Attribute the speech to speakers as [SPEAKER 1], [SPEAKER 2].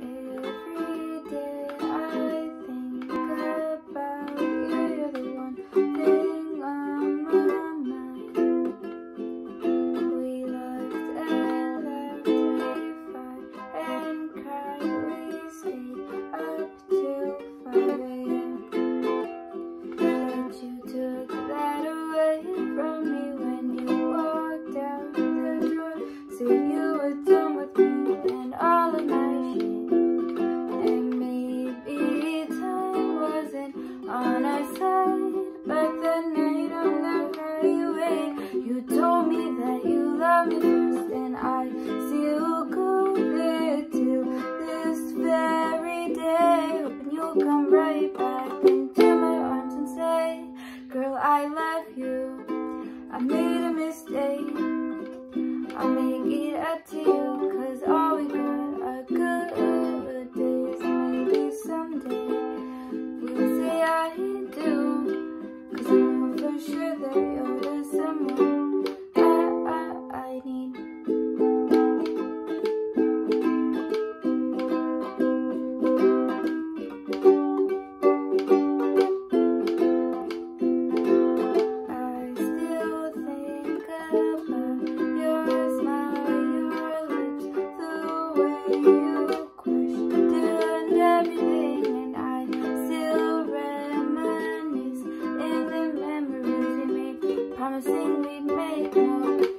[SPEAKER 1] Every day I think about you. You're the one thing on my mind. We laughed and laughed, we fought and cried. We stayed up till 5 a.m. But you took that away from me when you walked out the door. So you were done with me and all of my shit. And maybe time wasn't on our side, but the night on the highway, you told me that you loved me first, and I still go there till this very day. Hoping you'll come right back into my arms and say, girl, I love you. I made a mistake. I'll make it up to you, 'cause all we got are good days. Maybe someday we'll say I do, 'cause I know for sure that you're the someone I need. I still think about your smile, your lips, the way you questioned everything, and I still reminisce in the memories we made, promising we'd make more.